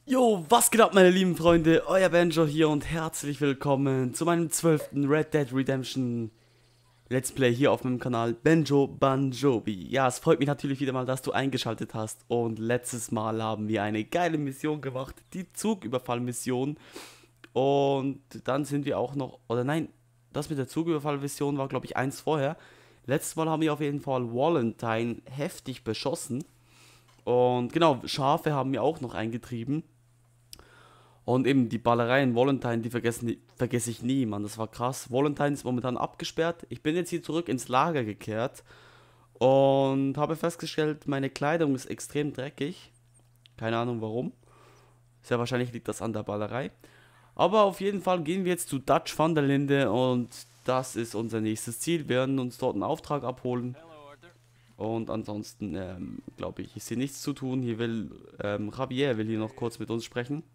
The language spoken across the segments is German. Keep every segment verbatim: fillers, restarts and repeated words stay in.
Jo, was geht ab, meine lieben Freunde? Euer Benjo hier und herzlich willkommen zu meinem zwölften Red Dead Redemption Let's Play hier auf meinem Kanal Benjo Banjobi. Ja, es freut mich natürlich wieder mal, dass du eingeschaltet hast und letztes Mal haben wir eine geile Mission gemacht, die Zugüberfall-Mission, und dann sind wir auch noch, oder nein, das mit der Zugüberfall-Mission war glaube ich eins vorher. Letztes Mal haben wir auf jeden Fall Valentine heftig beschossen und genau, Schafe haben wir auch noch eingetrieben. Und eben die Ballerei in Valentine, die vergessen, vergesse ich nie, Mann. Das war krass. Valentine ist momentan abgesperrt. Ich bin jetzt hier zurück ins Lager gekehrt und habe festgestellt, meine Kleidung ist extrem dreckig. Keine Ahnung warum. Sehr wahrscheinlich liegt das an der Ballerei. Aber auf jeden Fall gehen wir jetzt zu Dutch van der Linde und das ist unser nächstes Ziel. Wir werden uns dort einen Auftrag abholen. Und ansonsten ähm, glaube ich, ist hier nichts zu tun. Hier will ähm, Javier will hier noch kurz mit uns sprechen.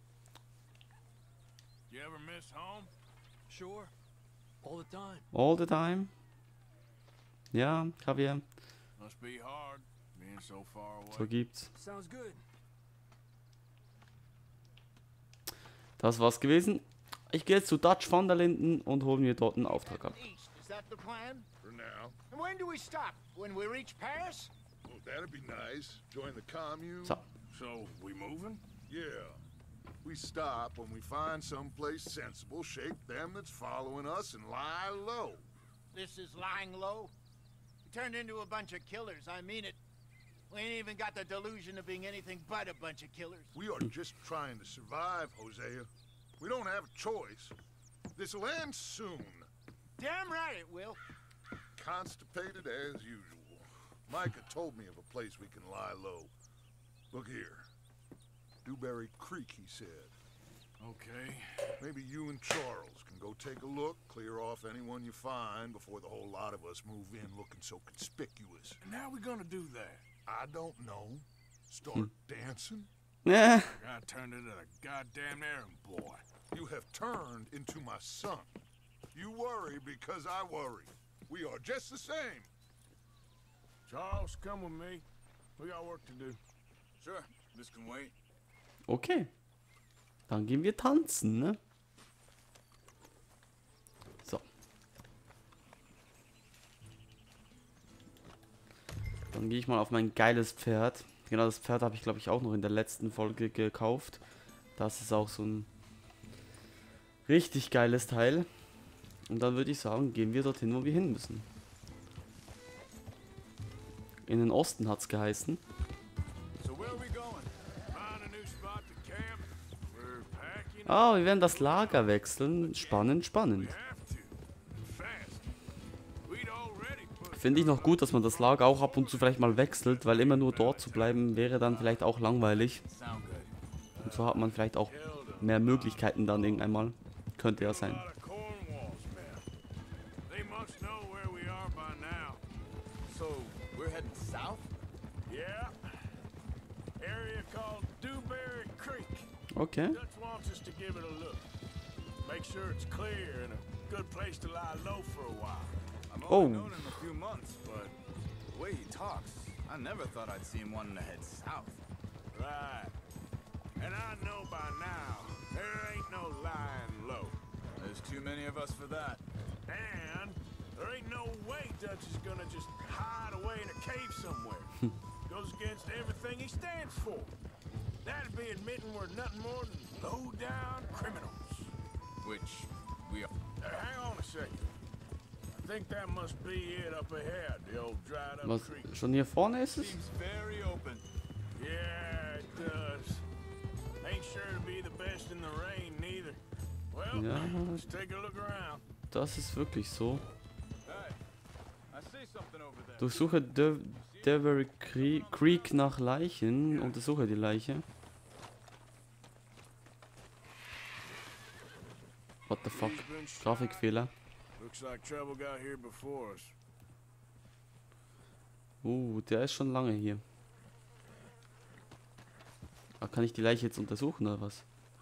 You ever miss home? Sure. All the time. All the time. Ja, Javier. Must be hard being so far away. So gibt's. Sounds good. Das war's gewesen. Ich gehe jetzt zu Dutch van der Linden und hole mir dort einen Auftrag ab. East, is that the plan? For now. And when do we stop? When we reach Paris? Oh, that'd be nice. Join the commune. So. So, we moving? Yeah. We stop when we find someplace sensible, shake them that's following us, and lie low. This is lying low. We turned into a bunch of killers, I mean it. We ain't even got the delusion of being anything but a bunch of killers. We are just trying to survive, Hosea. We don't have a choice. This'll end soon. Damn right it will. Constipated as usual. Micah told me of a place we can lie low. Look here. Dewberry Creek, he said. Okay. Maybe you and Charles can go take a look, clear off anyone you find before the whole lot of us move in looking so conspicuous. And how we gonna do that? I don't know. Start dancing? Yeah. I turned into a goddamn errand boy. You have turned into my son. You worry because I worry. We are just the same. Charles, come with me. We got work to do. Sure. This can wait. Okay. Dann gehen wir tanzen, ne? So. Dann gehe ich mal auf mein geiles Pferd. Genau, das Pferd habe ich, glaube ich, auch noch in der letzten Folge gekauft. Das ist auch so ein richtig geiles Teil. Und dann würde ich sagen, gehen wir dorthin, wo wir hin müssen. In den Osten hat es geheißen. So where are we going? Find a new spot to camp. We're packing. Ah, wir werden das Lager wechseln. Spannend, spannend. We have to. Fast. We'd already put Finde ich noch gut, dass man das Lager auch ab und zu vielleicht mal wechselt, weil immer nur dort zu bleiben wäre dann vielleicht auch langweilig. Sound good. Und so hat man vielleicht auch mehr Möglichkeiten dann irgendwann mal. Könnte ja sein. a lot of Cornwall's men. They must know where we are by now. So, we're heading south? Yeah. Area called Dewberry Creek. Okay. Dutch wants us to give it a look. Make sure it's clear and a good place to lie low for a while. I've Oh. only known him a few months, but the way he talks, I never thought I'd see him wanting to head south. Right. And I know by now, there ain't no lying low. There's too many of us for that. And there ain't no way Dutch is gonna just hide away in a cave somewhere. Goes against everything he stands for. That'd be admitting we're nothing more than low-down criminals. Which we are. Uh, hang on a second. I think that must be it up ahead, the old dried-up Was, creek. schon hier vorne ist es? Seems very open. Yeah, it does. Ain't sure to be the best in the rain, neither. Well, Ja, let's take a look around. das ist wirklich so. Hey, I see something over there. Durchsuche De Devery Cre Creek nach Leichen. Untersuche die Leiche. What the fuck? He's been shot. Grafikfehler. Looks like trouble got here before us. Uh, der ist schon lange hier. Ah, kann ich die Leiche jetzt untersuchen oder was?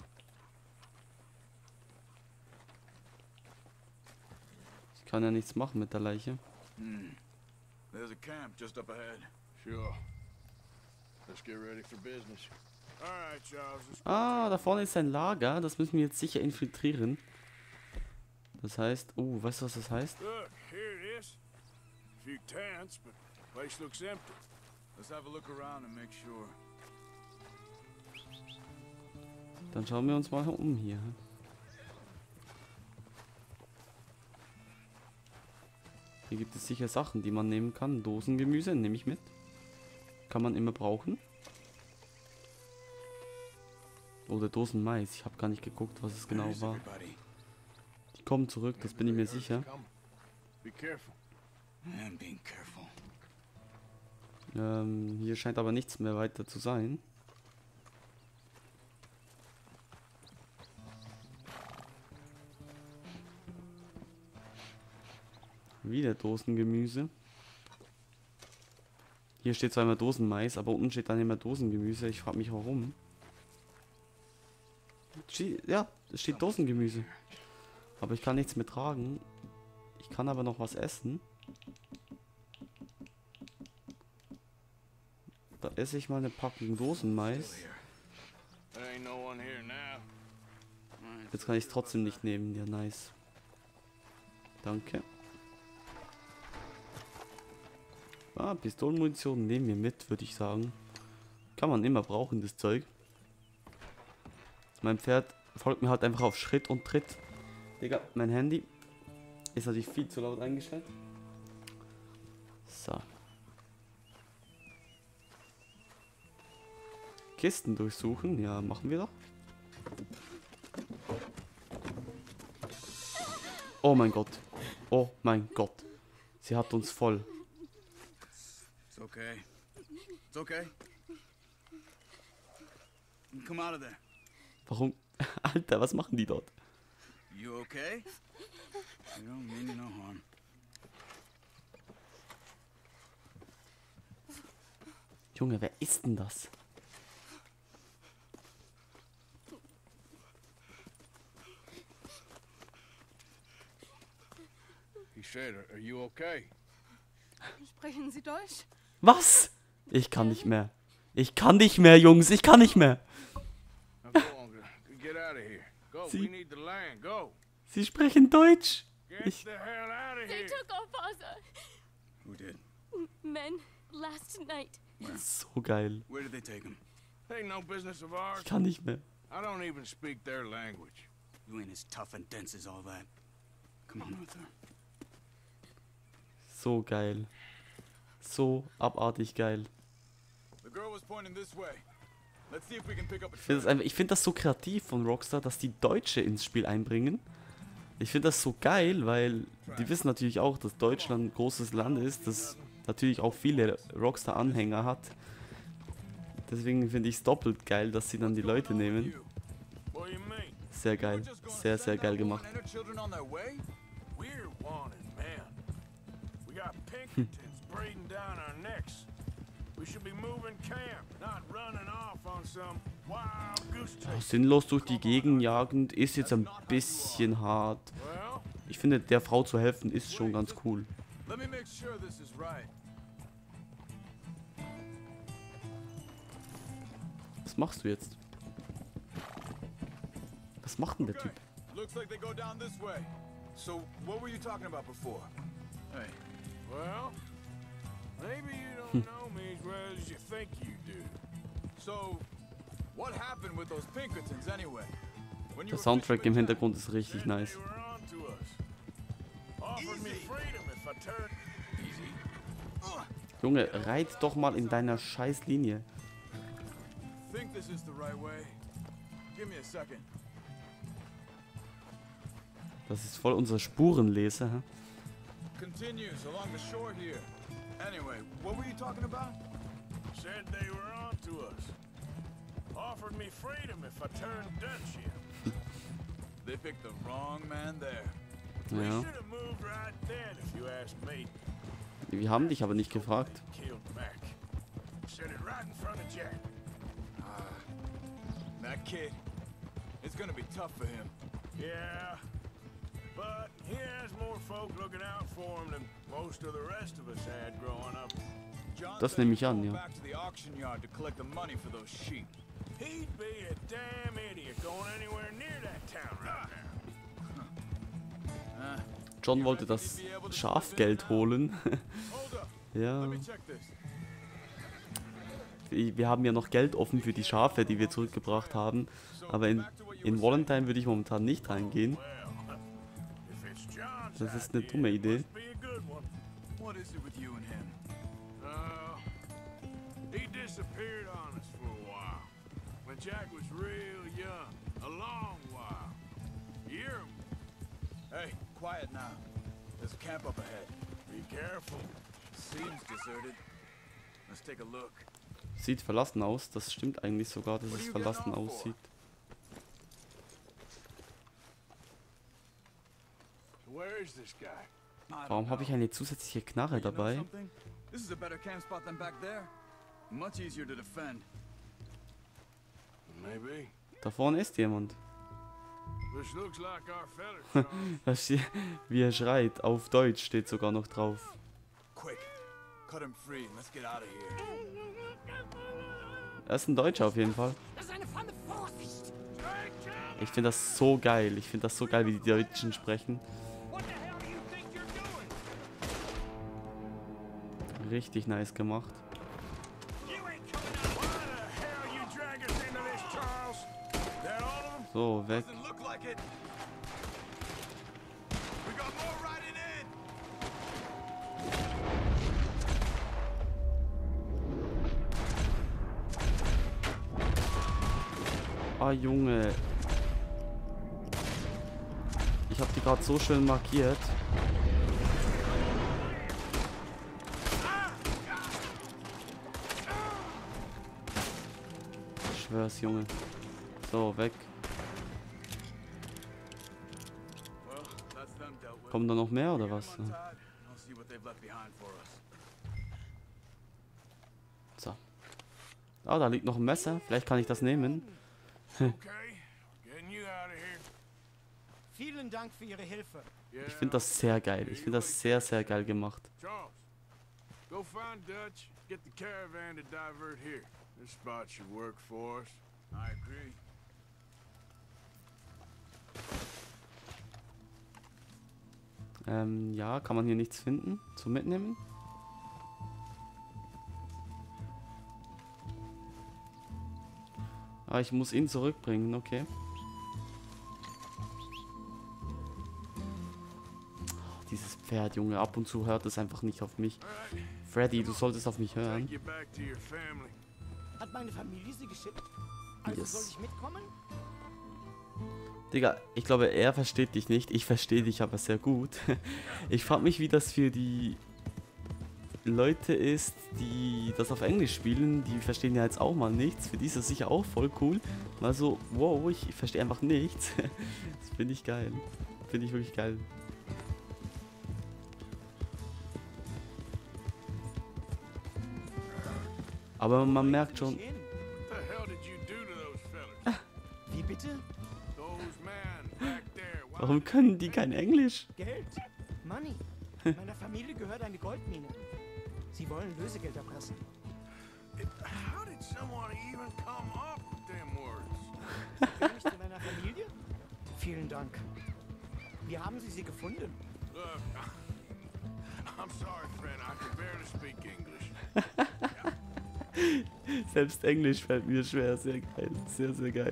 Ich kann ja nichts machen mit der Leiche. Hmm. There's a camp just up ahead. Sure. Let's get ready for business. Alright, Charles. let's go. Ah, da vorne ist ein Lager. Das müssen wir jetzt sicher infiltrieren. Das heißt... Oh, weißt du, was das heißt? Look, here it is. A few tents, but the place looks empty. Let's have a look around and make sure. Dann schauen wir uns mal um hier. Hier gibt es sicher Sachen, die man nehmen kann. Dosengemüse nehme ich mit. Kann man immer brauchen. Oder Dosenmais. Ich habe gar nicht geguckt, was es genau Where's war. everybody? Die kommen zurück, das bin ich mir sicher. Be careful. I'm being careful. Ähm, hier scheint aber nichts mehr weiter zu sein. Wieder Dosengemüse. Hier steht zwar immer Dosenmais, aber unten steht dann immer Dosengemüse. Ich frage mich warum. Ste- Ja, es steht Dosengemüse. Aber ich kann nichts mehr tragen. Ich kann aber noch was essen. Da esse ich mal eine Packung Dosenmais. There ain't no one here now. Jetzt kann ich es trotzdem nicht nehmen. Ja, nice. Danke. Ah, Pistolenmunition nehmen wir mit, würde ich sagen. Kann man immer brauchen, das Zeug. Mein Pferd folgt mir halt einfach auf Schritt und Tritt. Digga, mein Handy ist natürlich viel zu laut eingestellt. So. Kisten durchsuchen, ja, machen wir doch. Oh mein Gott. Oh mein Gott. Sie hat uns voll. It's okay. It's okay. Come out of there. Warum? Alter, was machen die dort? You okay? You don't mean you no harm. Junge, wer ist denn das? He said, are you okay? Sprechen Sie Deutsch? Was? Ich kann nicht mehr. Ich kann nicht mehr, Jungs. Ich kann nicht mehr. Now go on, g- get out of here. Go, See? we need the land. Go. Sie sprechen Deutsch. Get Ich, the hell out of They here. took our father. Who did? Men last night. so geil. Where did they take him? Ain't no business of ours. Ich kann nicht mehr. I don't even speak their language. You ain't as tough and dense as all that. Come on, Arthur. So geil. So abartig geil. The girl was pointing this way. Let's see if we can pick up a Ich finde das, einfach- ich find das so kreativ von Rockstar, dass die Deutsche ins Spiel einbringen. Ich finde das so geil, weil die wissen natürlich auch, dass Deutschland ein großes Land ist, das natürlich auch viele Rockstar-Anhänger hat. Deswegen finde ich es doppelt geil, dass sie dann die Leute nehmen. What do you mean? Sehr geil. Sehr, sehr geil gemacht. And her children on their way? We're wanted, man. We got Pinkertons breathing down our necks. We should be moving camp, not running off on some wild goose chase. Sinnlos durch die Gegend jagend ist jetzt ein bisschen hart. Well, Ich finde, der Frau zu helfen ist schon ganz cool. Let me make sure this is right. Was machst du jetzt? Was macht denn der Typ? Looks like they go down this way. So, what were you talking about before? Hey, well, maybe you don't know me as well as you think you do. so what happened with those Pinkertons anyway? When you Der were Soundtrack fishing im in town? Hintergrund ist richtig Said nice. they were on to us. Offered me freedom if I turned. Junge, reit doch mal in deiner scheiß Linie. Think this is the right way? Give me a second. Das ist voll unser Spurenleser. Hä? Continues along the shore here. Anyway, what were you talking about? Said they were on to us. Offered me freedom if I turned Dutch in. They picked the wrong man there. We Ja. should have moved right then if you asked me. Wir haben dich aber nicht gefragt. Killed Mac. Said it right in front of Jack. That kid, it's gonna be tough for him. Yeah, but he has more folk looking out for him than most of the rest of us had growing up. John Das said nehme he's ich an, going ja. back to the auction yard to collect the money for those sheep. He'd be a damn idiot going anywhere near that town right now. John wollte das Schafgeld holen. Hold up. Ja. Let me check this. Wir haben ja noch Geld offen für die Schafe, die wir zurückgebracht haben. Aber in, in Valentine würde ich momentan nicht reingehen. Well, if it's John's Das ist eine idea, dumme it Idee. must be a good one. What is it with you and him? Uh, he disappeared on us for a while. When Jack was real young. A long while. You hear him? Hey, quiet now. There's a camp up ahead. Be careful. Seems deserted. Let's take a look. Sieht verlassen aus. Das stimmt eigentlich sogar, dass es verlassen aussieht. So where is this guy? I don't Warum habe ich know. eine zusätzliche Knarre You know dabei? something? This is a better camp spot than back there. Much easier to defend. Maybe. Da vorne ist jemand. This looks like our fella, Charles. Da steht, wie er schreit. Auf Deutsch steht sogar noch drauf. Quick, cut him free and let's get out of here. Er ist ein Deutscher auf jeden Fall. Ich finde das so geil. Ich finde das so geil, wie die Deutschen sprechen. Richtig nice gemacht. So, weg. Doesn't look like it. We got more riding in. Ah, Junge. Ich habe die gerade so schön markiert. Ich schwör's, Junge. So, weg. Well, that's them dealt with. Kommen da noch mehr oder was? Get 'em untied, and I'll see what they've left behind for us. So. Ah, da liegt noch ein Messer. Vielleicht kann ich das nehmen. Okay, getting you out of here. Vielen Dank für Ihre Hilfe. Yeah, Ich finde das sehr geil. Ich finde das sehr, sehr geil gemacht. Charles, go find Dutch. Get the caravan to divert here. This spot should work for us. I agree. Ähm, ja, kann man hier nichts finden zum Mitnehmen? Ah, ich muss ihn zurückbringen, okay. Oh, dieses Pferd, Junge, ab und zu hört es einfach nicht auf mich. Freddy, du solltest auf mich hören. Take you back to your family. Hat meine Familie Sie geschickt? Also Yes. soll ich mitkommen? Digga, ich glaube, er versteht dich nicht. Ich verstehe dich aber sehr gut. Ich frage mich, wie das für die Leute ist, die das auf Englisch spielen. Die verstehen ja jetzt auch mal nichts. Für die ist das sicher auch voll cool. Mal so, wow, ich verstehe einfach nichts. Das finde ich geil. Finde ich wirklich geil. Aber man merkt schon, What the hell did you do to those fellas? Wie bitte? Those men back there. Why warum können die kein Englisch? Geld? Money. Meiner Familie gehört eine Goldmine. Sie wollen Lösegeld erpressen. It, how did someone even come up with them words? Gehören nicht zu meiner Familie? Vielen Dank. Wie haben Sie sie gefunden? Look, I'm sorry, friend. I can barely speak English. Selbst Englisch fällt mir schwer. Sehr geil. Sehr, sehr geil.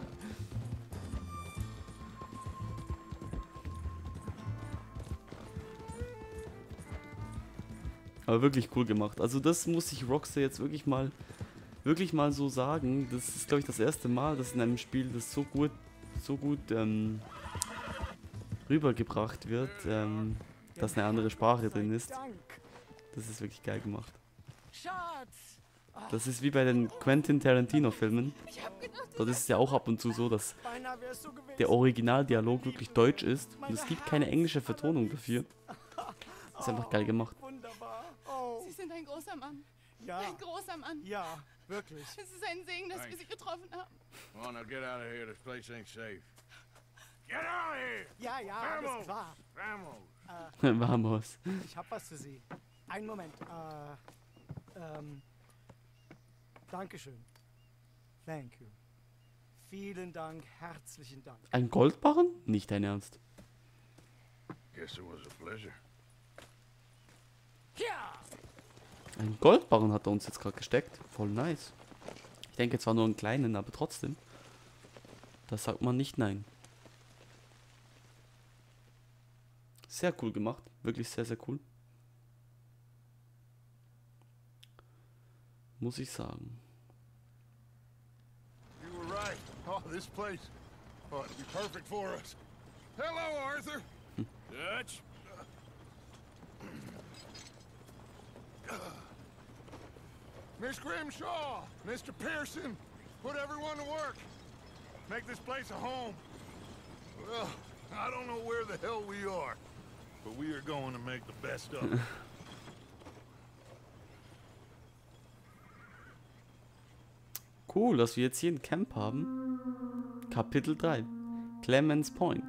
Aber wirklich cool gemacht. Also das muss ich Rockstar jetzt wirklich mal wirklich mal so sagen. Das ist, glaube ich, das erste Mal, dass in einem Spiel das so gut so gut ähm, rübergebracht wird, ähm, dass eine andere Sprache drin ist. Dank. Das ist wirklich geil gemacht. Schatz! Das ist wie bei den Quentin Tarantino Filmen. Ich hab gedacht, Dort ist es ja auch ab und zu so, dass Beinahe wär's so gewesen. der Originaldialog wirklich deutsch ist und es gibt keine englische Vertonung dafür. Das ist einfach geil gemacht. Wunderbar. Oh. Sie sind ein großer Mann. Ja. Ein großer Mann. Ja, wirklich. Es ist ein Segen, dass wir Sie getroffen haben. Come on, now get out of here. This place ain't safe. Get out of here! Ja, ja, alles klar. Vamos! Vamos. Ich hab was für Sie. Einen Moment. Äh, ähm. Dankeschön. Thank you. Vielen Dank, herzlichen Dank. Ein Goldbarren? Nicht dein Ernst. Guess it was a pleasure. Ein Goldbarren hat er uns jetzt gerade gesteckt. Voll nice. Ich denke zwar nur einen kleinen, aber trotzdem. Das sagt man nicht nein. Sehr cool gemacht. Wirklich sehr, sehr cool. Muss ich sagen. You were right. Oh, this place. Oh, it'd be perfect for us. Hello, Arthur. Dutch? Miss Grimshaw, Mister Pearson, put everyone to work. Make this place a home. Well, I don't know where the hell we are, but we are going to make the best of it. Cool, dass wir jetzt hier ein Camp haben. Kapitel drei. Clemens Point.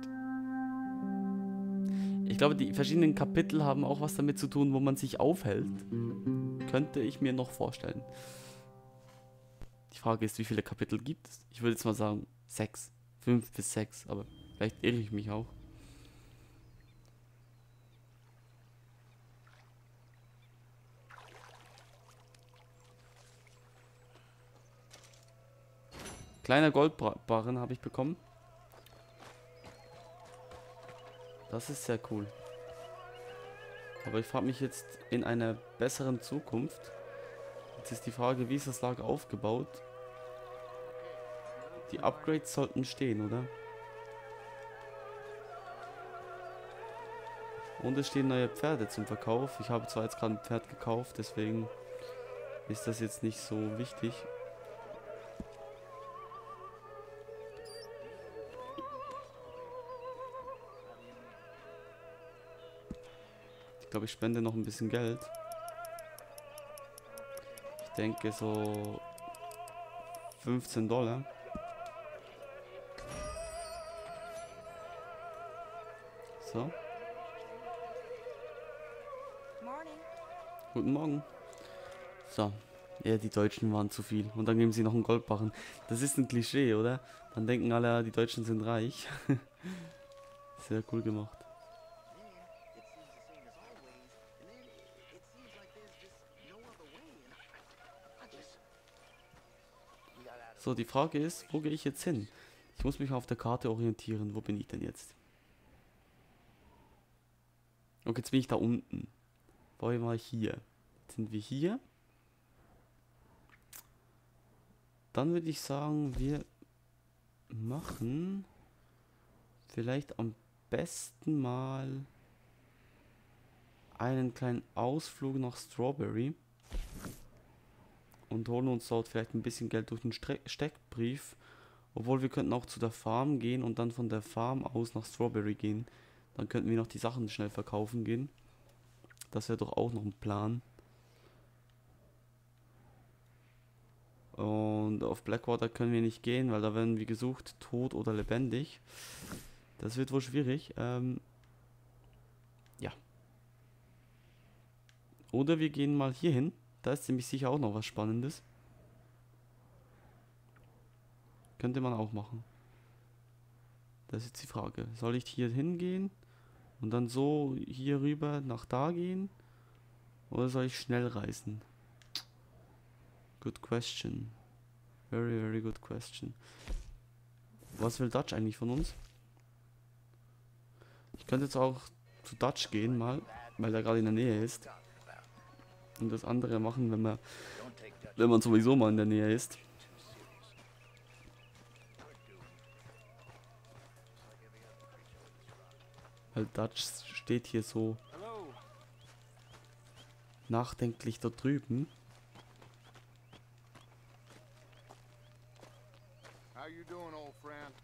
Ich glaube, die verschiedenen Kapitel haben auch was damit zu tun, wo man sich aufhält. Könnte ich mir noch vorstellen. Die Frage ist, wie viele Kapitel gibt es? Ich würde jetzt mal sagen, sechs. Fünf bis sechs, aber vielleicht irre ich mich auch. Kleiner Goldbarren habe ich bekommen. Das ist sehr cool. Aber ich frage mich jetzt in einer besseren Zukunft. Jetzt ist die Frage, wie ist das Lager aufgebaut? Die Upgrades sollten stehen, oder? Und es stehen neue Pferde zum Verkauf. Ich habe zwar jetzt gerade ein Pferd gekauft, deswegen ist das jetzt nicht so wichtig. Ich glaube, ich spende noch ein bisschen Geld. Ich denke so fünfzehn Dollar. So. Guten Morgen. So. Ja, die Deutschen waren zu viel. Und dann geben sie noch einen Goldbarren. Das ist ein Klischee, oder? Dann denken alle, die Deutschen sind reich. Sehr cool gemacht. So, die Frage ist, wo gehe ich jetzt hin? Ich muss mich auf der Karte orientieren. Wo bin ich denn jetzt? Okay, jetzt bin ich da unten. Vorher war ich hier. Jetzt sind wir hier. Dann würde ich sagen, wir machen vielleicht am besten mal einen kleinen Ausflug nach Strawberry. Und holen uns dort vielleicht ein bisschen Geld durch den Stre- Steckbrief. Obwohl wir könnten auch zu der Farm gehen und dann von der Farm aus nach Strawberry gehen. Dann könnten wir noch die Sachen schnell verkaufen gehen. Das wäre doch auch noch ein Plan. Und auf Blackwater können wir nicht gehen, weil da werden wir gesucht, tot oder lebendig. Das wird wohl schwierig. Ähm, ja. Oder wir gehen mal hier hin. Da ist ziemlich sicher auch noch was Spannendes. Könnte man auch machen. Das ist jetzt die Frage. Soll ich hier hingehen und dann so hier rüber nach da gehen? Oder soll ich schnell reisen? Good question. Very, very good question. Was will Dutch eigentlich von uns? Ich könnte jetzt auch zu Dutch gehen mal, weil er gerade in der Nähe ist. Und das andere machen, wenn man, wenn man sowieso mal in der Nähe ist. Weil Dutch steht hier so nachdenklich da drüben. How you doing, old friend?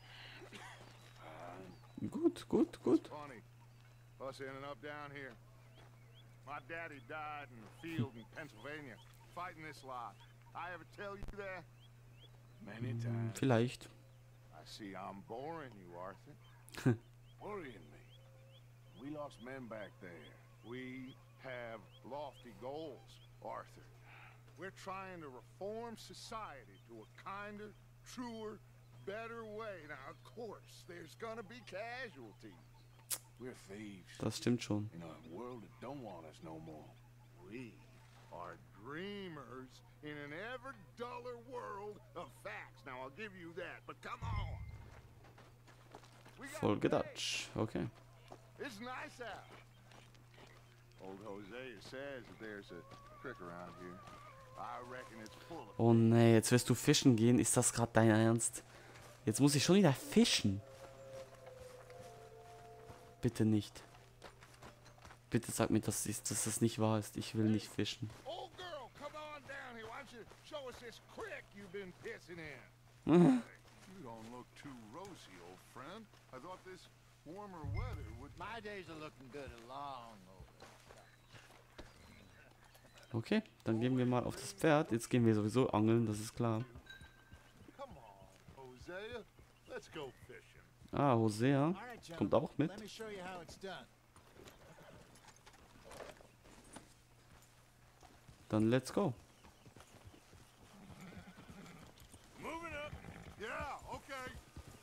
Gut, gut, gut. Funny. Us ending up down here. My daddy died in the field in Pennsylvania, fighting this lot. I ever tell you that? Many times. Vielleicht. I see I'm boring you, Arthur. Worrying me. We lost men back there. We have lofty goals, Arthur. We're trying to reform society to a kinder, truer, better way. Now, of course, there's gonna be casualties. We're thieves. Das stimmt schon. In a world that don't want us no more. We are dreamers in an ever duller world of facts. Now, I'll give you that, but come on. We got Folge faith. Dutch. Okay. It's nice out. Old Hosea says that there's a creek around here. I reckon it's full of... Oh nee, jetzt wirst du fischen gehen. Ist das gerade dein Ernst? Jetzt muss ich schon wieder fischen. Bitte nicht. Bitte sag mir, dass, dies, dass das nicht wahr ist. Ich will nicht fischen. Old girl, come on down here. Why don't you show us this creek you've been pissing in? Hey, you don't look too rosy, old friend. I thought this warmer weather would... My days are looking good along over. Okay, dann gehen wir mal auf das Pferd. Jetzt gehen wir sowieso angeln, das ist klar. Come on, Hosea. Let's go fishing. Ah, Hosea All right, John. kommt auch mit. Let me show you how it's done. Dann let's go. Moving up. Yeah, okay.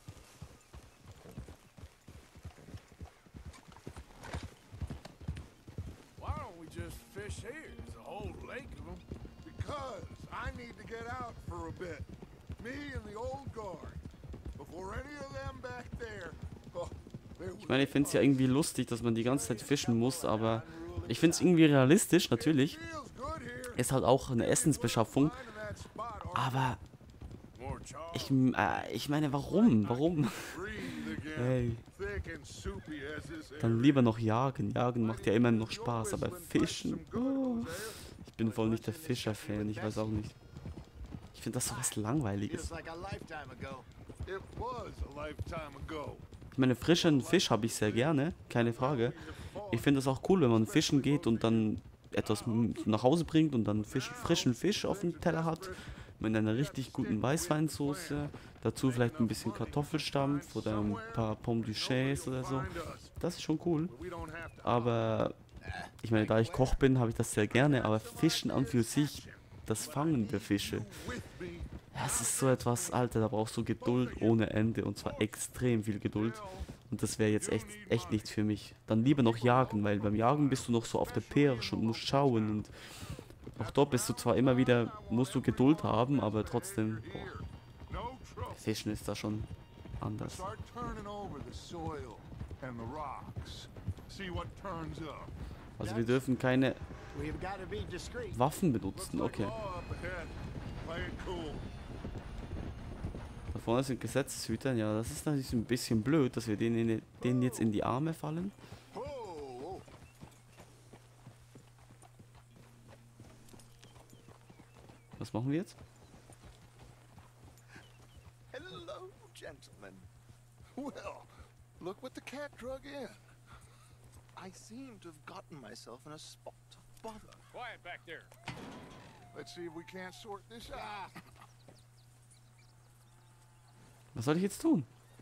Why don't we just fish here? There's a whole lake of them. Because I need to get out for a bit. Me and the old guard. Before any of them back there. Oh, there Ich meine, ich finde es ja irgendwie lustig, dass man die ganze Zeit fischen muss, aber ich finde es irgendwie realistisch, natürlich. feels good here. Ist halt auch eine Essensbeschaffung, Finding that spot, aber More charcoal. ich, äh, ich meine, warum? Warum? breathe again. Hey, Thick and soupy as this air. dann lieber noch jagen. Jagen macht ja immer noch Spaß, aber fischen, oh, ich bin voll nicht der Fischer-Fan, ich weiß auch nicht. Ich finde das sowas Langweiliges. Feels like a lifetime ago. It was a lifetime ago. Ich meine, frischen Fisch habe ich sehr gerne, keine Frage. Ich finde das auch cool, wenn man fischen geht und dann etwas m- nach Hause bringt und dann Fisch, frischen Fisch auf dem Teller hat. Mit einer richtig guten Weißweinsoße. Dazu vielleicht ein bisschen Kartoffelstampf oder ein paar Pommes duchés oder so. Das ist schon cool. We don't have to. Aber ich meine, da ich Koch bin, habe ich das sehr gerne. Aber Fischen an für sich, das Fangen der Fische, With me. ja, es ist so etwas, Alter, da brauchst du Geduld ohne Ende. Und zwar extrem viel Geduld. Und das wäre jetzt echt, echt nichts für mich. Dann lieber noch jagen, weil beim Jagen bist du noch so auf der Pirsch und musst schauen. Und auch dort bist du zwar immer wieder, musst du Geduld haben, aber trotzdem, boah, Here. No trouble. Fischen ist da schon anders. Start turning over the soil and the rocks. See what turns up. Also wir dürfen keine We've got to be discreet. Waffen Looks benutzen, like okay. law up ahead. Play it cool. Da vorne sind Gesetzeshüter, ja, das ist natürlich ein bisschen blöd, dass wir denen, in- denen jetzt in die Arme fallen. Whoa, whoa. Was machen wir jetzt? Hello, gentlemen. Well, look what the cat drug in. I seem to have gotten myself in a spot of bother. Quiet back there. Let's see if we can't sort this out. Was soll ich jetzt tun?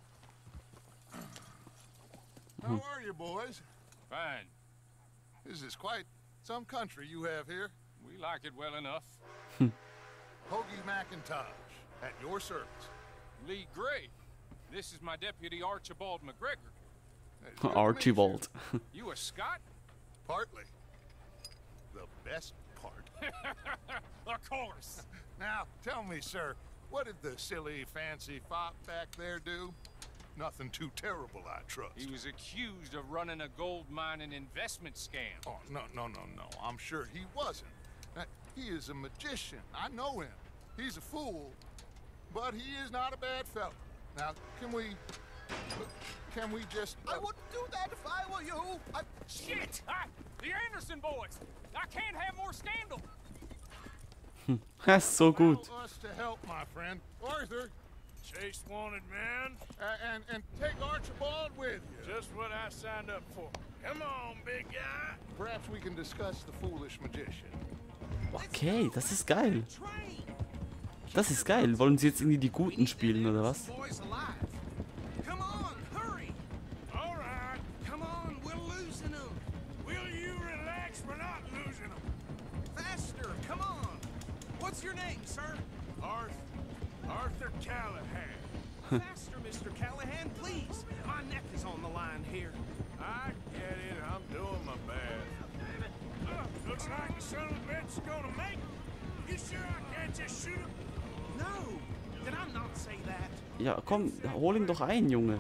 How are you, boys? Fine. This is quite some country you have here. We like it well enough. Hoagie McIntosh, at your service. Lee Gray. This is my deputy Archibald McGregor. Hey, good to meet you. Archibald. You a Scot? Partly. The best part. Of course. Now, tell me, sir, what did the silly, fancy fop back there do? Nothing too terrible, I trust. He was accused of running a gold mining investment scam. Oh, no, no, no, no. I'm sure he wasn't. Uh, he is a magician. I know him. He's a fool, but he is not a bad fellow. Now, can we... Can we just... I wouldn't do that if I were you. I... Shit! I, the Anderson boys! I can't have more scandal! Das ist so gut. Allow us to help, my friend. Arthur, Chase wanted man. uh, and, and take Archibald with you. Just what I signed up for. Come on, big guy. Perhaps we can discuss the foolish magician. Okay, das ist geil. Das ist geil. Wollen sie jetzt irgendwie die Guten spielen, oder was? Boys alive. Come on, hurry. All right. Come on, we're losing them. Will you relax? We're not losing them. Faster, come on. What's your name, sir? Arthur. Arthur Callahan. Faster, Mister Callahan, please. My neck is on the line here. I get it. I'm doing my best. Uh, looks like the son of a bitch is gonna make it. You sure I can't just shoot him? No. Did I not say that? Ja, komm, hol ihn doch ein, Junge.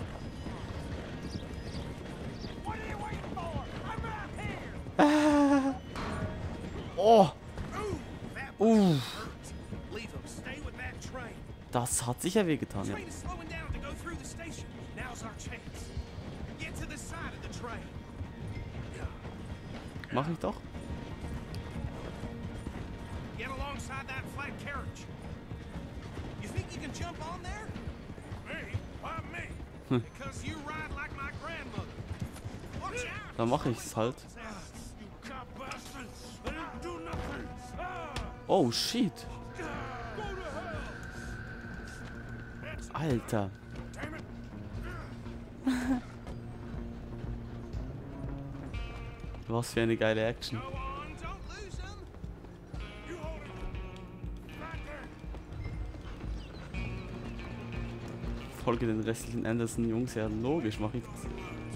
What are you waiting for? I'm right here. Oh. Ooh, that Uh. was hurt. Leave him. Stay with that train. Das hat sicher wehgetan, ja. Train is slowing down to go through the station. Now's our chance. Get to the side of the train. Mach ich doch. Get alongside that flat carriage. You think you can jump on there? Me? Why me? Because you ride like my grandmother. Watch out! Dann mache ich's halt. You cop bastards! I didn't do nothing! Ah! Oh, shit. Go to hell! That's Alter. damn it! Was für eine geile Action. Go on, don't lose him! You hold it! Right there! Folge den restlichen Anderson-Jungs, ja logisch mache ich das.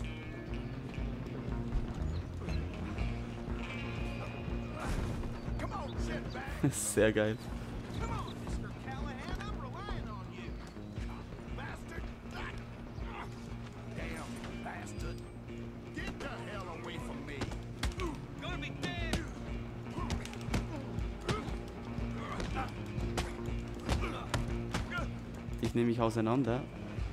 Come on, sit back! Sehr geil. Come on, Mister Callahan, I'm relying on you. Bastard! Damn bastard! Get the hell away from me! Gonna be dead! Ich nehme mich auseinander.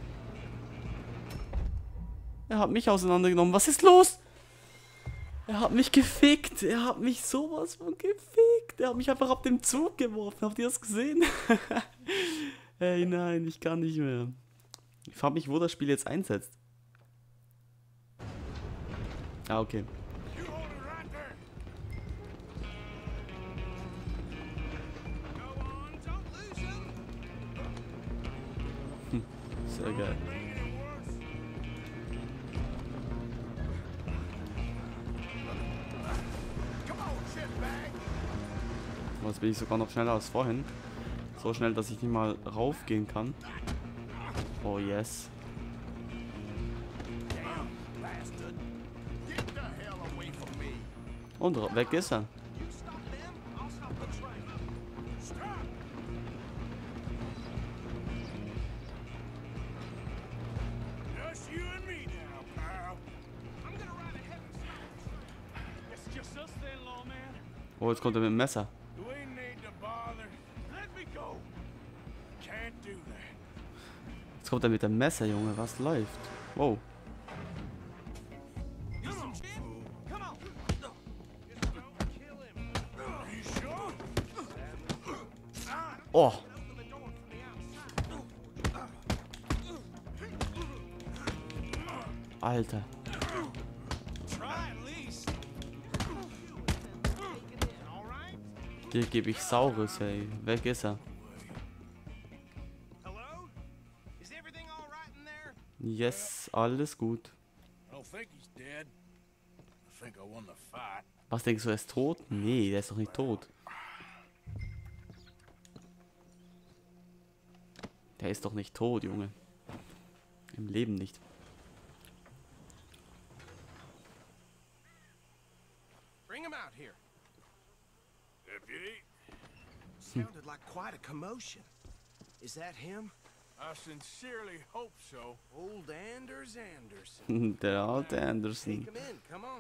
Er hat mich auseinandergenommen. Was ist los? Er hat mich gefickt. Er hat mich sowas von gefickt. Er hat mich einfach auf den Zug geworfen. Habt ihr das gesehen? Ey, nein, ich kann nicht mehr. Ich frage mich, wo das Spiel jetzt einsetzt. Ah, okay. You hold it right there! Go on, don't lose him! Sehr geil. Making it worse! Come on, shitbag! Jetzt bin ich sogar noch schneller als vorhin. So schnell, dass ich nicht mal raufgehen kann. Oh yes. Damn bastard! Get the hell away from me! Und ra- weg ist er. You stop them, I'll stop the train. Stop! Just you and me now, pal. I'm gonna ride ahead and stop. It's just us then, lawman. Oh, jetzt kommt er mit dem Messer. Do we need to bother? Let me go. Can't do that. Jetzt kommt er mit dem Messer, Junge. Was läuft? Wow. Come on, kid. Come on. Just don't kill him. Are you sure? Ah, Oh. open the door from the outside. Alter. Try at least. All right. Dir gebe ich Saurus, ey. Weg ist er. Hello? Is everything all right in there? Yes, alles gut. I don't think he's dead. I think I won the fight. Was denkst du, er ist tot? Nee, der ist doch nicht tot. Der ist doch nicht tot, Junge. Im Leben nicht. Bring him out here. Deputy, Sounded like quite a commotion. Is that him? I sincerely hope so. Old Anders Anderson. Der alte Take Anderson. him in, come on.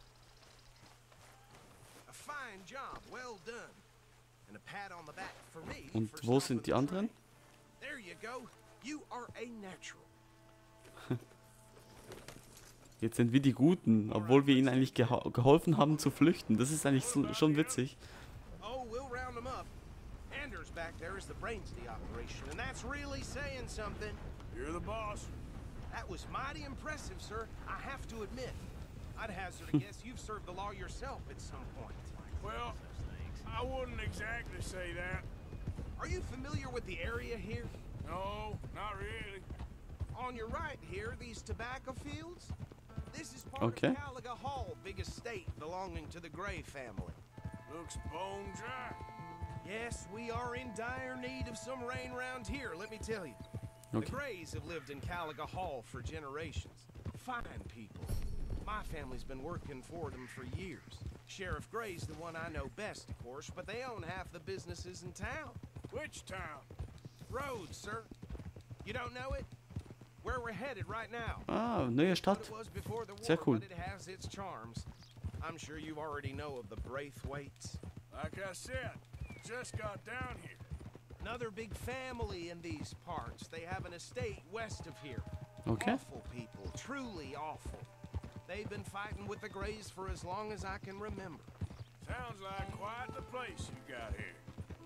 A fine job, well done. And a pat on the back for me. Und for wo stopping sind die the anderen? train. There you go. You are a natural. Jetzt sind wir die Guten, obwohl wir ihnen eigentlich geho geholfen haben zu flüchten. Das ist eigentlich so, schon witzig. Oh, we'll round him up. Anders back there is the brains of the operation, and that's really saying something. You're the boss. That was mighty impressive, sir. I have to admit. I'd hazard a guess you've served the law yourself at some point. Well, I wouldn't exactly say that. Are you familiar with the area here? No, not really. On your right here, these tobacco fields? This is part Okay. of Caliga Hall, big estate belonging to the Gray family. Looks bone dry. Yes, we are in dire need of some rain around here, let me tell you. The Okay. Greys have lived in Caliga Hall for generations. Fine people. My family's been working for them for years. Sheriff Gray's the one I know best, of course, but they own half the businesses in town. Which town? Rhodes, sir. You don't know it? Where we're headed right now. Ah, neue What Stadt. it was before the war, Sehr cool. but it has its charms. I'm sure you already know of the Braithwaites. Like I said, just got down here. Another big family in these parts. They have an estate west of here. Okay. Awful people, truly awful. They've been fighting with the Greys for as long as I can remember. Sounds like quite the place you got here.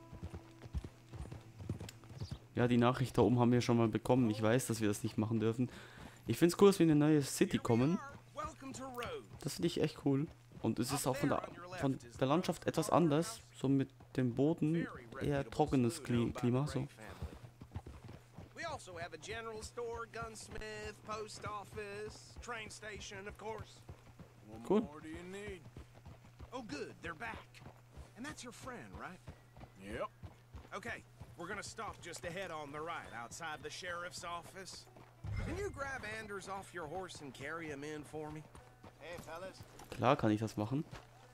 Ja, die Nachricht da oben haben wir schon mal bekommen. Ich weiß, dass wir das nicht machen dürfen. Ich finde es cool, dass wir in eine neue City kommen. Welcome to Rhodes. Das finde ich echt cool. Und es ist auch von der, von der Landschaft etwas anders. So mit dem Boden eher trockenes Kli Klima. So. We also have a general store, gunsmith, post office, train station, of course. What Cool. more do you need? Oh, good, they're back. And that's your friend, right? Yep. Okay, we're gonna stop just ahead on the right, outside the sheriff's office. Can you grab Anders off your horse and carry him in for me? Hey, fellas. Klar kann ich das machen.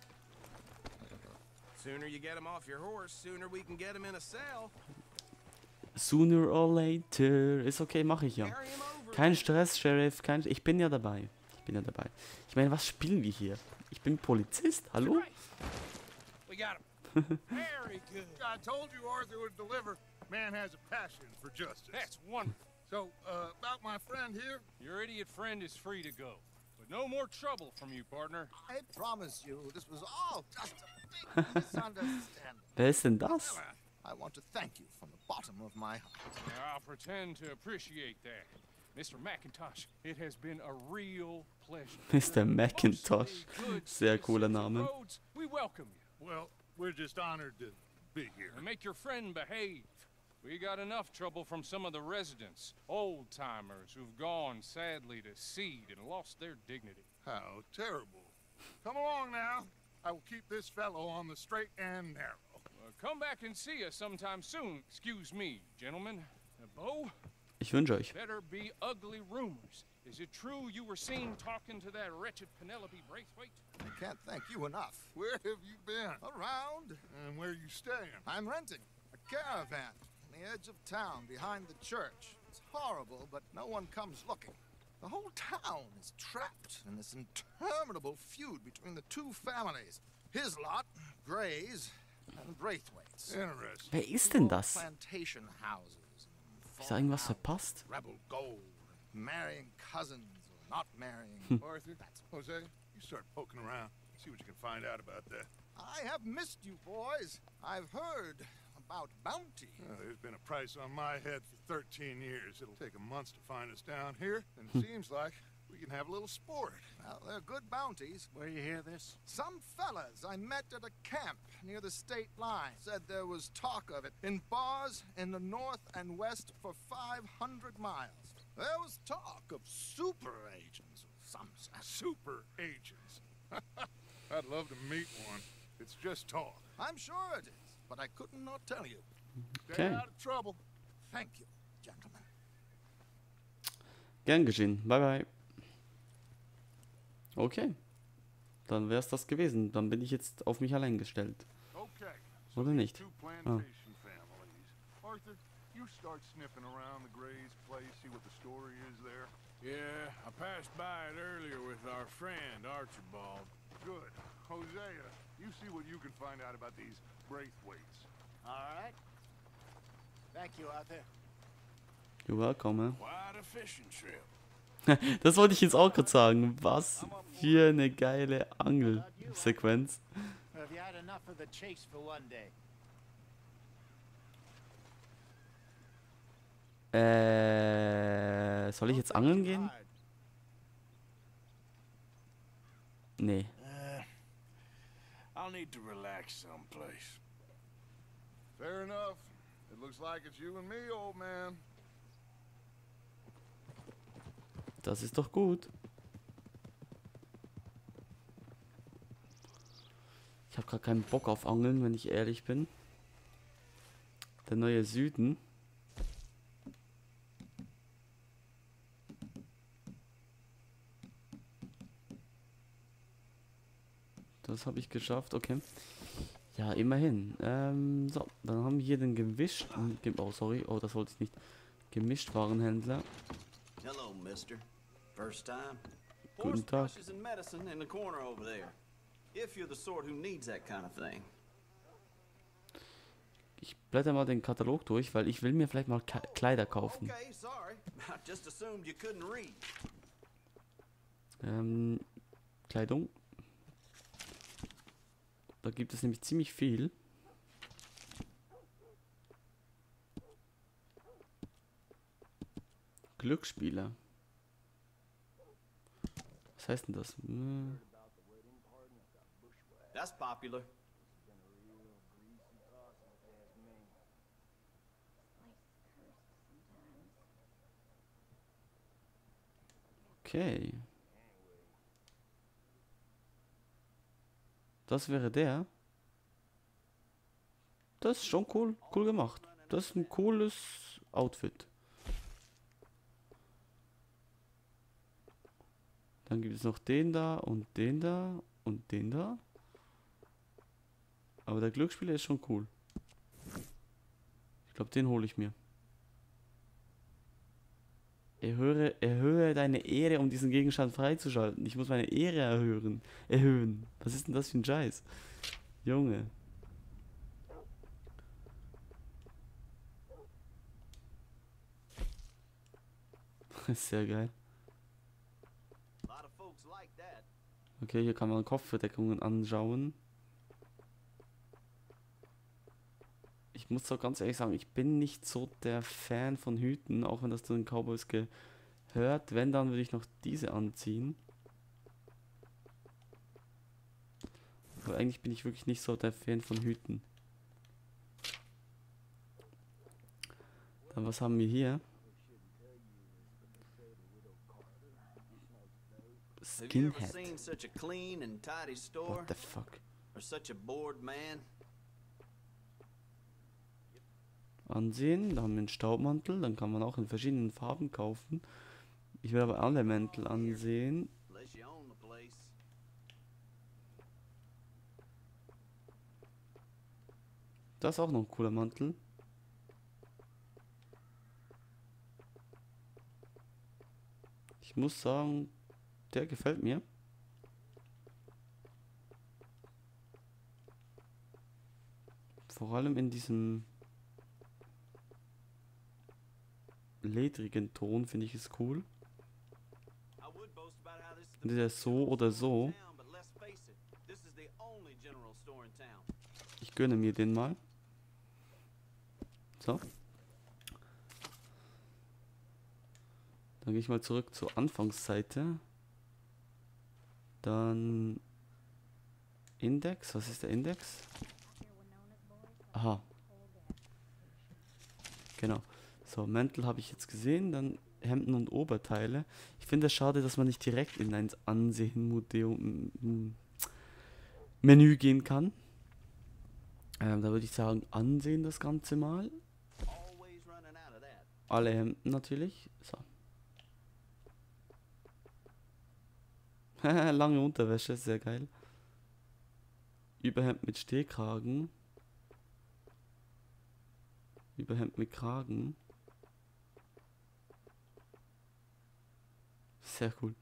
Sooner you get him off your horse, sooner we can get him in a cell. Sooner or later. Ist okay, mache ich ja. Carry him over. Kein Stress, Sheriff. Kein... Ich bin ja dabei. Ich bin ja dabei. Ich meine, was spielen wir hier? Ich bin Polizist. Hallo? We got him. Very good. I told you Arthur would deliver. Man has a passion for justice. That's wonderful. So, uh, about my friend here, Your idiot friend is free to go. But no more trouble from you, partner. I promise you, this was all just a big misunderstanding. Wer ist denn das? I want to thank you from the bottom of my heart. I'll pretend to appreciate that. Mister McIntosh, it has been a real pleasure. Mister McIntosh. Mostly good Sehr cooler citizens of Name. Rhodes, we welcome you. well, we're just honored to be here. And make your friend behave. We got enough trouble from some of the residents, old-timers who've gone, sadly, to seed and lost their dignity. How terrible. Come along now. I will keep this fellow on the straight and narrow. Uh, come back and see us sometime soon. Excuse me, gentlemen. Uh, Bo, Ich wünsche euch. better be ugly rumors. Is it true you were seen talking to that wretched Penelope Braithwaite? I can't thank you enough. Where have you been? Around, And where you staying? I'm renting a caravan on the edge of town behind the church. It's horrible, but no one comes looking. The whole town is trapped in this interminable feud between the two families. His lot, Grays, and Braithwaite's. Interesting. Wer ist denn das? Plantation houses. Hab ich da irgendwas verpasst? Rebel gold. Marrying cousins or not marrying. Arthur, Jose, you start poking around. See what you can find out about that. I have missed you, boys. I've heard about bounty. Uh, there's been a price on my head for thirteen years. It'll take a month to find us down here, and it seems like we can have a little sport. Well, they're good bounties. Where you hear this? Some fellas I met at a camp near the state line said there was talk of it in bars in the north and west for five hundred miles. There was talk of super agents of some sort. Super agents. I'd love to meet one. It's just talk. I'm sure it is, but I couldn't not tell you. Stay Okay. out of trouble. Thank you, gentlemen. Gern geschehen. Bye bye. Okay. Dann wär's das gewesen. Dann bin ich jetzt auf mich allein gestellt. Okay. Oder nicht? Two plantation families. Arthur, you start sniffing around the Gray's place, see what the story is there. Yeah, I passed by it earlier with our friend, Archibald. Good. Hosea, you see what you can find out about these Braithwaites. All right. Thank you, Arthur. You're welcome. Quite a fishing trip. Das wollte ich jetzt auch gerade sagen. Was für eine geile Angelsequenz. Have you had enough of the chase for one day? Äh, soll ich jetzt angeln gehen? Nee. Uh, I'll need to relax someplace. Fair enough. It looks like it's you and me, old man. Das ist doch gut. Ich habe gerade keinen Bock auf Angeln, wenn ich ehrlich bin. Der neue Süden. Das habe ich geschafft, okay. Ja, immerhin. Ähm, so, dann haben wir hier den gewischten... Oh, sorry. Oh, das wollte ich nicht. Gemischtwarenhändler. Hello, mister. First time? Guten Tag. Horse brushes and medicine in the corner over there. If you're the sort who needs that kind of thing. Ich blätter mal den Katalog durch, weil ich will mir vielleicht mal Ka Kleider kaufen. Okay, sorry. I just assumed you couldn't read. Ähm, Kleidung. Da gibt es nämlich ziemlich viel. Glücksspieler. Was heißt denn das? Hm. That's popular. Okay. Das wäre der. Das ist schon cool, cool gemacht. Das ist ein cooles Outfit. Dann gibt es noch den da und den da und den da. Aber der Glücksspieler ist schon cool. Ich glaube, den hole ich mir. Erhöhe, erhöhe deine Ehre, um diesen Gegenstand freizuschalten. Ich muss meine Ehre erhöhen. Erhöhen. Was ist denn das für ein Scheiß? Junge. Sehr geil. Okay, hier kann man Kopfverdeckungen anschauen. Ich muss doch ganz ehrlich sagen, ich bin nicht so der Fan von Hüten, auch wenn das zu den Cowboys gehört. Wenn, dann würde ich noch diese anziehen. Aber eigentlich bin ich wirklich nicht so der Fan von Hüten. Dann was haben wir hier? Skinhead. What the fuck? Ansehen, da haben wir einen Staubmantel, dann kann man auch in verschiedenen Farben kaufen. Ich will aber alle Mäntel ansehen. Das ist auch noch ein cooler Mantel. Ich muss sagen, der gefällt mir. Vor allem in diesem ledrigen Ton finde ich es cool. Entweder so oder so. Ich gönne mir den mal. So. Dann gehe ich mal zurück zur Anfangsseite. Dann Index. Was ist der Index? Aha. Genau. So, Mäntel habe ich jetzt gesehen. Dann Hemden und Oberteile. Ich finde es schade, dass man nicht direkt in ein Ansehen-Museum Menü gehen kann. Ähm, da würde ich sagen, ansehen das Ganze mal. Alle Hemden natürlich. So. Lange Unterwäsche, sehr geil. Überhemd mit Stehkragen. Überhemd mit Kragen. Sehr cool.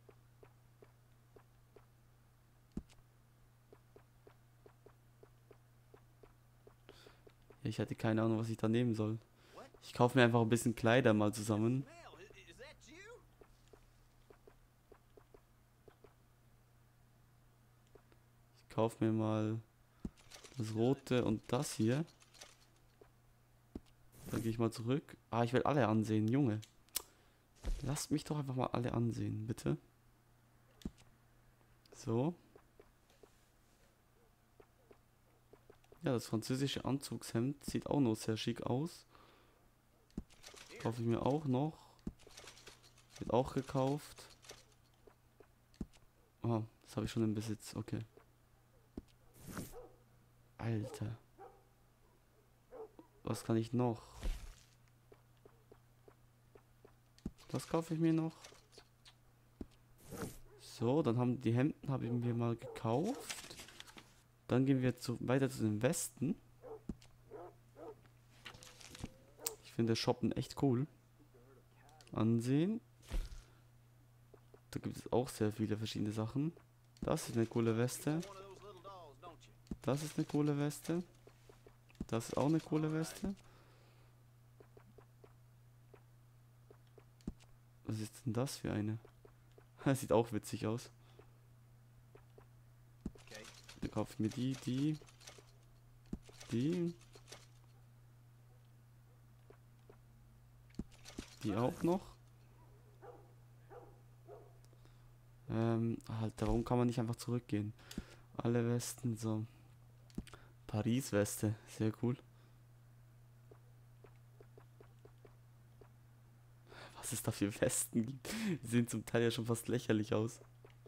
Ich hatte keine Ahnung, was ich da nehmen soll. Ich kaufe mir einfach ein bisschen Kleider mal zusammen. Ich kaufe mir mal das rote und das hier. Dann gehe ich mal zurück. Ah, ich will alle ansehen, Junge. Lasst mich doch einfach mal alle ansehen, bitte. So. Ja, das französische Anzugshemd sieht auch noch sehr schick aus. Kaufe ich mir auch noch. Wird auch gekauft. Ah, das habe ich schon im Besitz. Okay. Alter. Was kann ich noch? Das kaufe ich mir noch. So, dann haben die Hemden habe ich mir mal gekauft. Dann gehen wir zu, weiter zu den Westen. Ich finde Shoppen echt cool. Ansehen. Da gibt es auch sehr viele verschiedene Sachen. Das ist eine coole Weste. Das ist eine coole Weste. Das ist auch eine coole Weste. Was ist denn das für eine? Das sieht auch witzig aus. Dann kaufe ich mir die, die, die. Die auch noch. Ähm, halt, darum kann man nicht einfach zurückgehen. Alle Westen, so. Paris-Weste, sehr cool. Was es da für Westen gibt. Die sehen zum Teil ja schon fast lächerlich aus.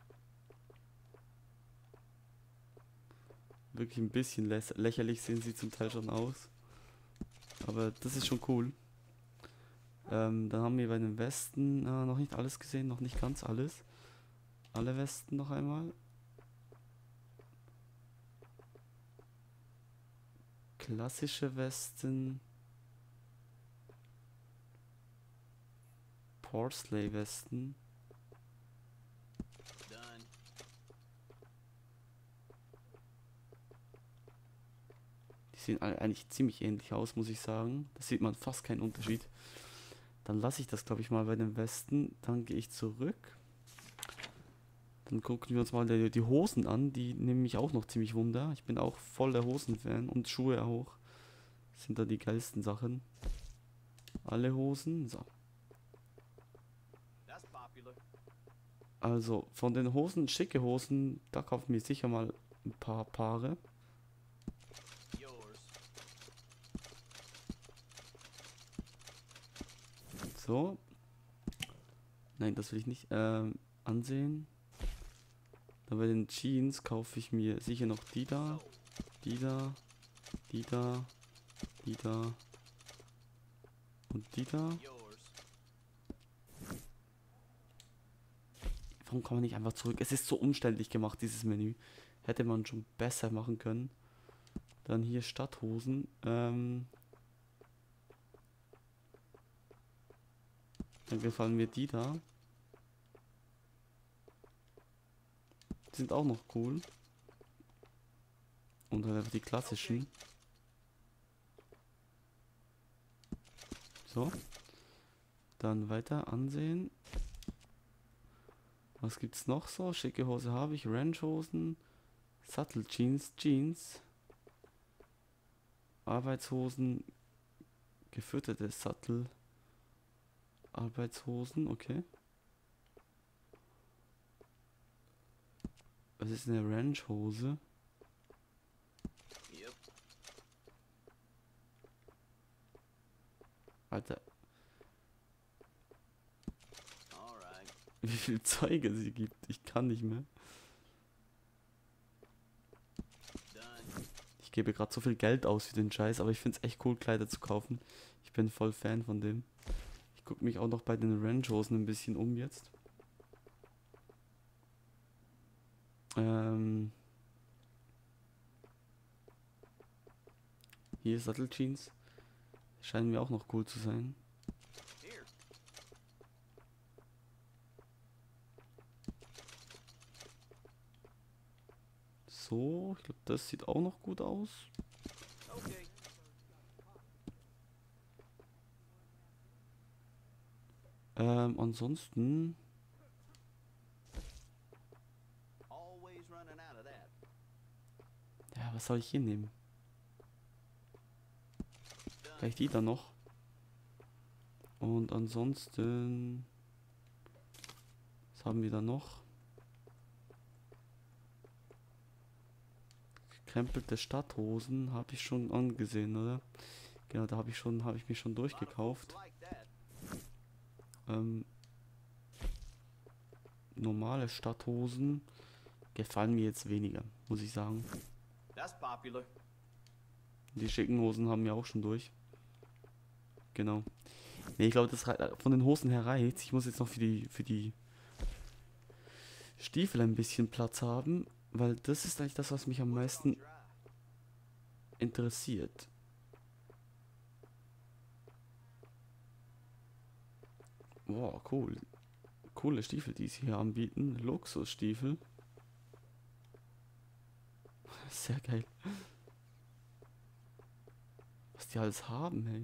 Wirklich ein bisschen lä lächerlich sehen sie zum Teil schon aus. Aber das ist schon cool. Ähm, dann haben wir bei den Westen äh, noch nicht alles gesehen, noch nicht ganz alles. Alle Westen noch einmal. Klassische Westen. Porsley-Westen. Die sehen alle eigentlich ziemlich ähnlich aus, muss ich sagen. Da sieht man fast keinen Unterschied. Dann lasse ich das, glaube ich, mal bei den Westen. Dann gehe ich zurück. Dann gucken wir uns mal die, die Hosen an. Die nehmen mich auch noch ziemlich wunder. Ich bin auch voll der Hosenfan. Und Schuhe auch. Das sind da die geilsten Sachen. Alle Hosen. So. Also von den Hosen, schicke Hosen, da kaufen wir sicher mal ein paar Paare. So. Nein, das will ich nicht ähm, ansehen. Dann bei den Jeans kaufe ich mir sicher noch die da, die da, die da, die da und die da. Warum kann man nicht einfach zurück? Es ist so umständlich gemacht, dieses Menü. Hätte man schon besser machen können. Dann hier Stadthosen. Ähm Dann gefallen mir die da. Die sind auch noch cool. Und dann einfach die klassischen. So. Dann weiter ansehen. Was gibt's noch so? Schicke Hose habe ich, Ranchhosen, Sattel Jeans, Jeans, Arbeitshosen, gefütterte Sattel, Arbeitshosen, okay. Was ist eine Ranchhose? Alter. Wie viel Zeug es sie gibt. Ich kann nicht mehr. Ich gebe gerade so viel Geld aus für den Scheiß, aber ich finde es echt cool, Kleider zu kaufen. Ich bin voll Fan von dem. Ich gucke mich auch noch bei den Ranchhosen ein bisschen um jetzt. Ähm Hier Satteljeans. Scheinen mir auch noch cool zu sein. So, ich glaube, das sieht auch noch gut aus. Okay. Ähm, ansonsten. Ja, was soll ich hier nehmen? Vielleicht die da noch. Und ansonsten. Was haben wir da noch? Krempelte Stadthosen habe ich schon angesehen, oder? Genau, da habe ich schon, habe ich mich schon durchgekauft. Ähm, normale Stadthosen gefallen mir jetzt weniger, muss ich sagen. Die schicken Hosen haben wir auch schon durch. Genau. Nee, ich glaube, das rei- von den Hosen her reicht. Ich muss jetzt noch für die, für die Stiefel ein bisschen Platz haben, weil das ist eigentlich das, was mich am meisten interessiert. Wow, cool. Coole Stiefel, die sie hier anbieten. Luxusstiefel. Sehr geil. Was die alles haben, hey.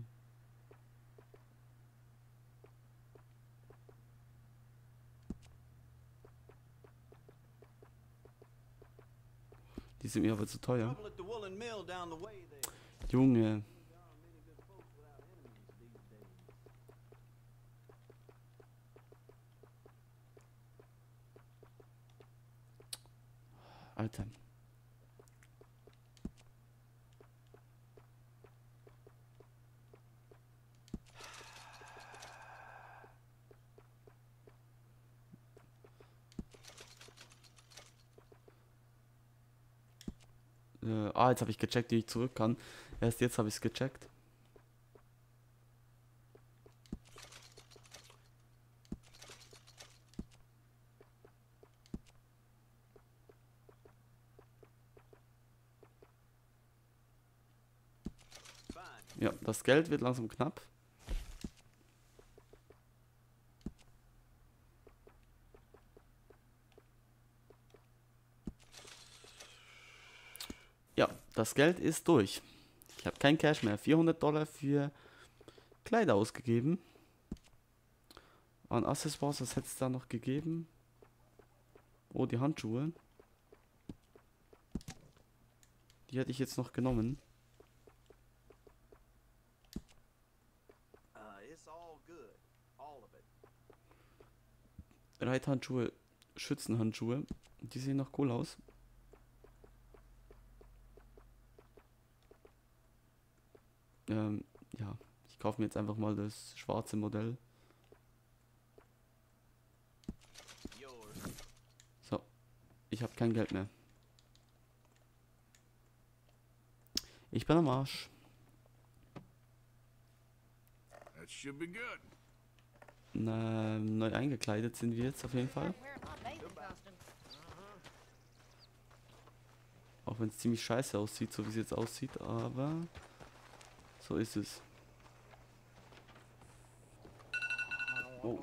Die sind mir aber zu teuer. Trouble at the woolen mill down the way there. Junge. Alter. Äh, ah, jetzt habe ich gecheckt, wie ich zurück kann. Erst jetzt habe ich es gecheckt. Ja, das Geld wird langsam knapp. Ja, das Geld ist durch. Ich habe kein Cash mehr. vierhundert Dollar für Kleider ausgegeben. An Accessoires, was hätte es da noch gegeben? Oh, die Handschuhe. Die hätte ich jetzt noch genommen. Reithandschuhe, Schützenhandschuhe. Die sehen noch cool aus. Ähm, ja, ich kaufe mir jetzt einfach mal das schwarze Modell. So, ich habe kein Geld mehr. Ich bin am Arsch. That should be good. Na, neu eingekleidet sind wir jetzt auf jeden Fall. Auch wenn es ziemlich scheiße aussieht, so wie es jetzt aussieht, aber so ist es. Oh.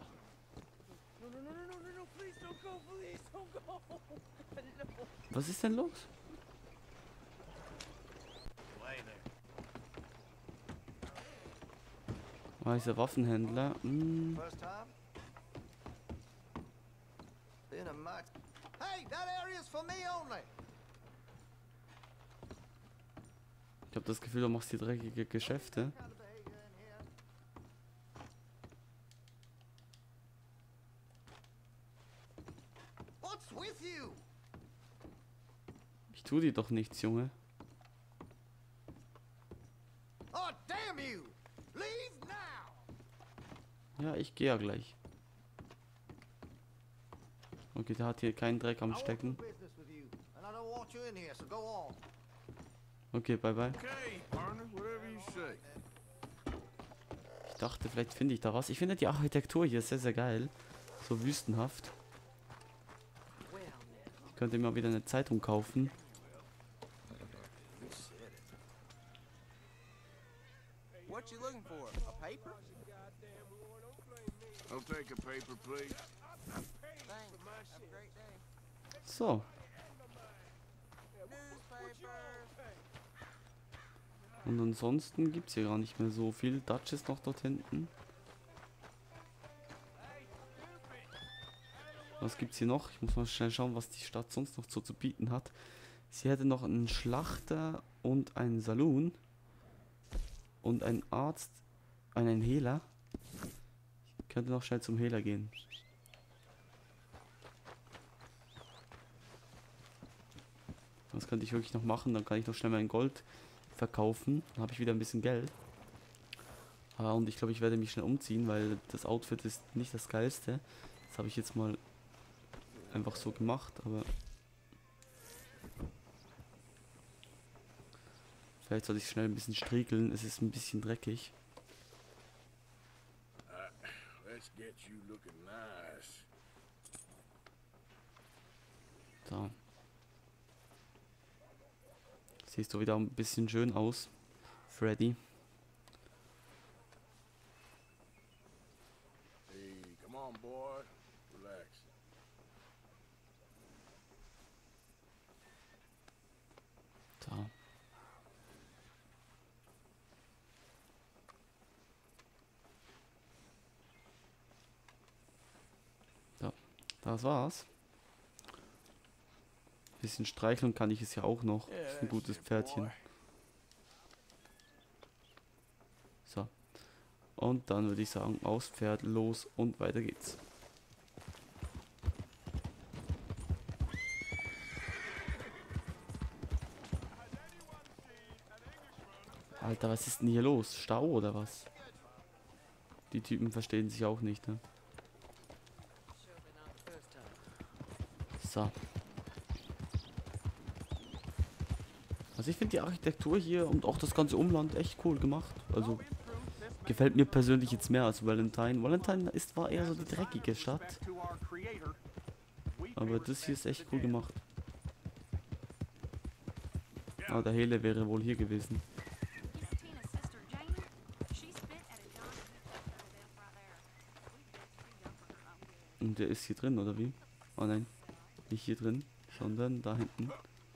Was ist denn los? Weißer Waffenhändler. Hm. Ich habe das Gefühl, du machst hier dreckige Geschäfte. Ich tu dir doch nichts, Junge. Ja, ich gehe ja gleich. Okay, der hat hier keinen Dreck am Stecken. Okay, bye bye. Ich dachte, vielleicht finde ich da was. Ich finde die Architektur hier sehr, sehr geil. So wüstenhaft. Ich könnte mir mal wieder eine Zeitung kaufen. What you looking for? A paper? I'll take a paper, please. Thanks. Have a great day. So. Und ansonsten gibt es hier gar nicht mehr so viel. Dutch ist noch dort hinten. Was gibt es hier noch? Ich muss mal schnell schauen, was die Stadt sonst noch so zu bieten hat. Sie hätte noch einen Schlachter und einen Saloon. Und einen Arzt. Einen Hehler. Ich könnte noch schnell zum Hehler gehen. Das könnte ich wirklich noch machen. Dann kann ich noch schnell mein Gold verkaufen. Dann habe ich wieder ein bisschen Geld. Ah, und ich glaube, ich werde mich schnell umziehen, weil das Outfit ist nicht das geilste. Das habe ich jetzt mal einfach so gemacht, aber vielleicht sollte ich schnell ein bisschen striegeln. Es ist ein bisschen dreckig. Let's get you looking nice. So. Siehst du wieder ein bisschen schön aus, Freddy. Hey, come on, boy. Relax. So. So, das war's. Bisschen streicheln kann ich es ja auch noch. Das ist ein gutes Pferdchen. So. Und dann würde ich sagen, aufs Pferd, los und weiter geht's. Alter, was ist denn hier los? Stau oder was? Die Typen verstehen sich auch nicht, ne? So. Also ich finde die Architektur hier und auch das ganze Umland echt cool gemacht. Also gefällt mir persönlich jetzt mehr als Valentine. Valentine ist war eher so die dreckige Stadt. Aber das hier ist echt cool gemacht. Ah, der Hele wäre wohl hier gewesen. Und der ist hier drin, oder wie? Oh nein, nicht hier drin, sondern da hinten.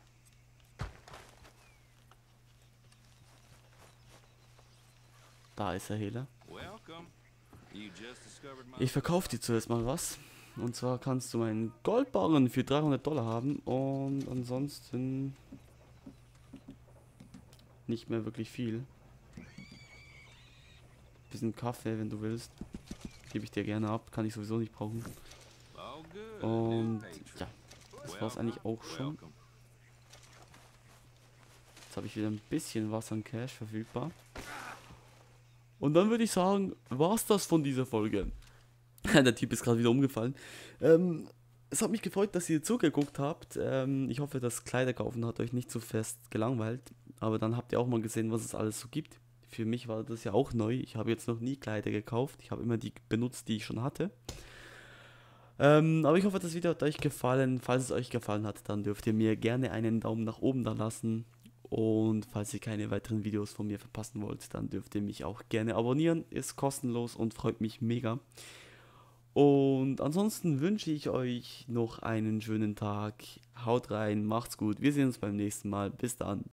Da ist der Hehler. Ich verkaufe dir zuerst mal was. Und zwar kannst du meinen Goldbarren für dreihundert Dollar haben. Und ansonsten nicht mehr wirklich viel. Bisschen Kaffee, wenn du willst. Gebe ich dir gerne ab. Kann ich sowieso nicht brauchen. Und ja, das war es eigentlich auch schon. Jetzt habe ich wieder ein bisschen was an Cash verfügbar. Und dann würde ich sagen, war's das von dieser Folge. Der Typ ist gerade wieder umgefallen. Ähm, es hat mich gefreut, dass ihr zugeguckt habt. Ähm, ich hoffe, das Kleiderkaufen hat euch nicht so fest gelangweilt. Aber dann habt ihr auch mal gesehen, was es alles so gibt. Für mich war das ja auch neu. Ich habe jetzt noch nie Kleider gekauft. Ich habe immer die benutzt, die ich schon hatte. Ähm, aber ich hoffe, das Video hat euch gefallen. Falls es euch gefallen hat, dann dürft ihr mir gerne einen Daumen nach oben da lassen. Und falls ihr keine weiteren Videos von mir verpassen wollt, dann dürft ihr mich auch gerne abonnieren. Ist kostenlos und freut mich mega. Und ansonsten wünsche ich euch noch einen schönen Tag. Haut rein, macht's gut. Wir sehen uns beim nächsten Mal. Bis dann.